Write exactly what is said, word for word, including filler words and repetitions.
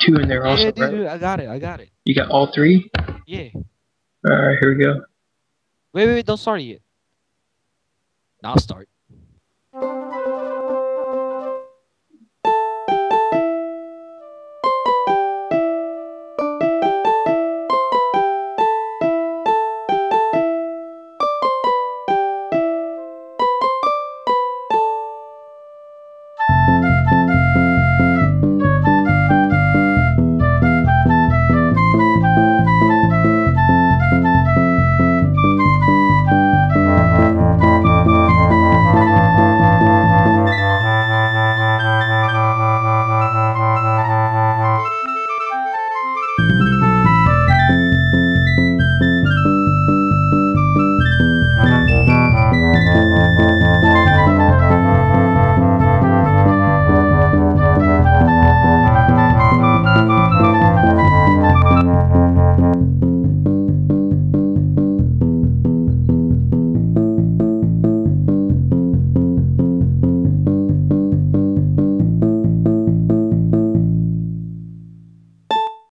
two in there Yeah, also, dude, right? dude, I got it. I got it. You got all three? Yeah. Alright, here we go. Wait, wait, wait. Don't start it yet. Now start.